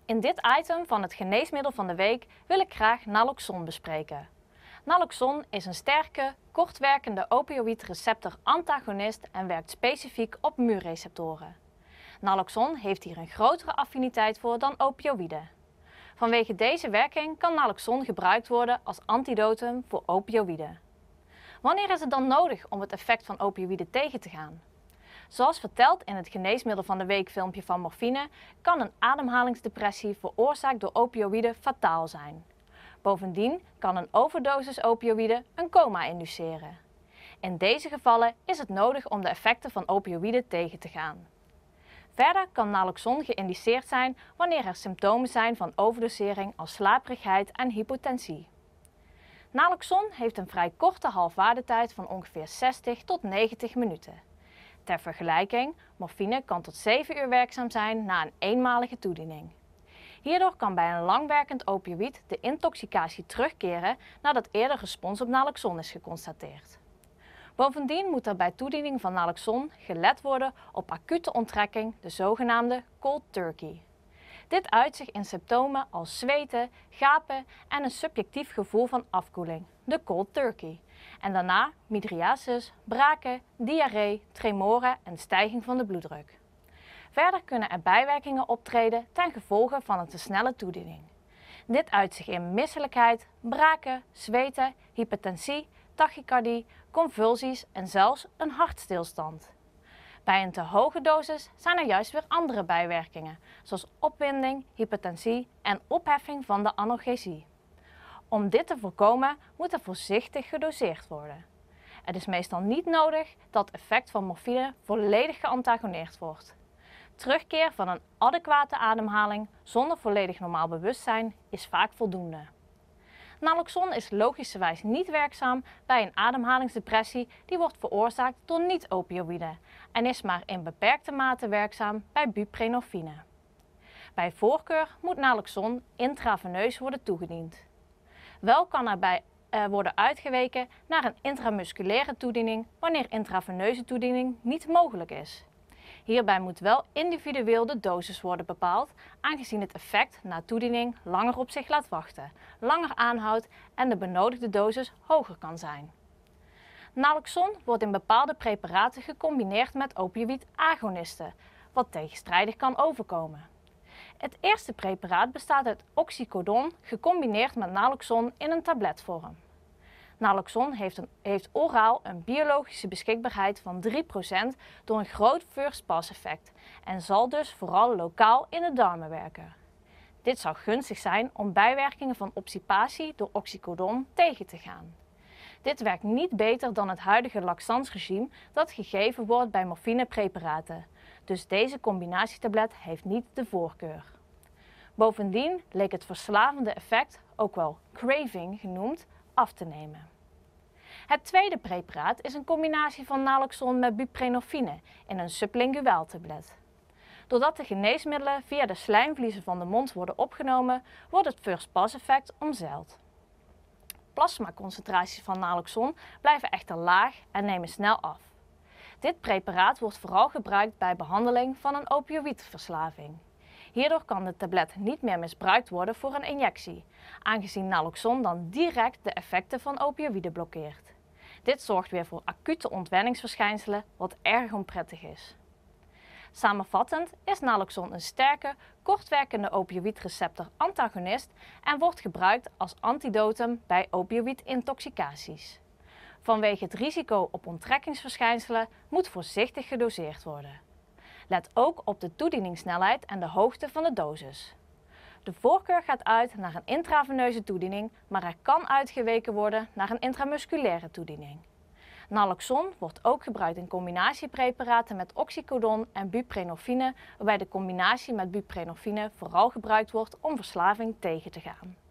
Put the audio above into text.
In dit item van het geneesmiddel van de week wil ik graag naloxon bespreken. Naloxon is een sterke, kortwerkende opioïdreceptor-antagonist en werkt specifiek op muurreceptoren. Naloxon heeft hier een grotere affiniteit voor dan opioïden. Vanwege deze werking kan naloxon gebruikt worden als antidotum voor opioïden. Wanneer is het dan nodig om het effect van opioïden tegen te gaan? Zoals verteld in het geneesmiddel van de week filmpje van morfine, kan een ademhalingsdepressie veroorzaakt door opioïden fataal zijn. Bovendien kan een overdosis opioïden een coma induceren. In deze gevallen is het nodig om de effecten van opioïden tegen te gaan. Verder kan naloxon geïndiceerd zijn wanneer er symptomen zijn van overdosering als slaperigheid en hypotensie. Naloxon heeft een vrij korte halfwaardetijd van ongeveer 60 tot 90 minuten. Ter vergelijking, morfine kan tot 7 uur werkzaam zijn na een eenmalige toediening. Hierdoor kan bij een langwerkend opioïd de intoxicatie terugkeren nadat eerder respons op naloxon is geconstateerd. Bovendien moet er bij toediening van naloxon gelet worden op acute onttrekking, de zogenaamde cold turkey. Dit uit zich in symptomen als zweten, gapen en een subjectief gevoel van afkoeling, de cold turkey. En daarna mydriasis, braken, diarree, tremoren en stijging van de bloeddruk. Verder kunnen er bijwerkingen optreden ten gevolge van een te snelle toediening. Dit uit zich in misselijkheid, braken, zweten, hypertensie, tachycardie, convulsies en zelfs een hartstilstand. Bij een te hoge dosis zijn er juist weer andere bijwerkingen, zoals opwinding, hypertensie en opheffing van de analgesie. Om dit te voorkomen moet er voorzichtig gedoseerd worden. Het is meestal niet nodig dat het effect van morfine volledig geantagoneerd wordt. Terugkeer van een adequate ademhaling zonder volledig normaal bewustzijn is vaak voldoende. Naloxon is logischerwijs niet werkzaam bij een ademhalingsdepressie die wordt veroorzaakt door niet-opioïden en is maar in beperkte mate werkzaam bij buprenorfine. Bij voorkeur moet naloxon intraveneus worden toegediend. Wel kan erbij worden uitgeweken naar een intramusculaire toediening wanneer intraveneuze toediening niet mogelijk is. Hierbij moet wel individueel de dosis worden bepaald, aangezien het effect na toediening langer op zich laat wachten, langer aanhoudt en de benodigde dosis hoger kan zijn. Naloxon wordt in bepaalde preparaten gecombineerd met opioïdagonisten, wat tegenstrijdig kan overkomen. Het eerste preparaat bestaat uit oxycodon gecombineerd met naloxon in een tabletvorm. Naloxon heeft oraal een biologische beschikbaarheid van 3% door een groot first-pass effect en zal dus vooral lokaal in de darmen werken. Dit zou gunstig zijn om bijwerkingen van obstipatie door oxycodon tegen te gaan. Dit werkt niet beter dan het huidige laxansregime dat gegeven wordt bij morfinepreparaten, dus deze combinatietablet heeft niet de voorkeur. Bovendien leek het verslavende effect, ook wel craving genoemd, af te nemen. Het tweede preparaat is een combinatie van naloxon met buprenorfine in een sublinguaal tablet. Doordat de geneesmiddelen via de slijmvliezen van de mond worden opgenomen, wordt het first-pass effect omzeild. Plasmaconcentraties van naloxon blijven echter laag en nemen snel af. Dit preparaat wordt vooral gebruikt bij behandeling van een opioïdverslaving. Hierdoor kan het tablet niet meer misbruikt worden voor een injectie, aangezien naloxon dan direct de effecten van opioïden blokkeert. Dit zorgt weer voor acute ontwenningsverschijnselen, wat erg onprettig is. Samenvattend is naloxon een sterke, kortwerkende opioïdreceptor-antagonist en wordt gebruikt als antidotum bij opioïdintoxicaties. Vanwege het risico op onttrekkingsverschijnselen moet voorzichtig gedoseerd worden. Let ook op de toedieningssnelheid en de hoogte van de dosis. De voorkeur gaat uit naar een intraveneuze toediening, maar er kan uitgeweken worden naar een intramusculaire toediening. Naloxon wordt ook gebruikt in combinatiepreparaten met oxycodon en buprenorfine, waarbij de combinatie met buprenorfine vooral gebruikt wordt om verslaving tegen te gaan.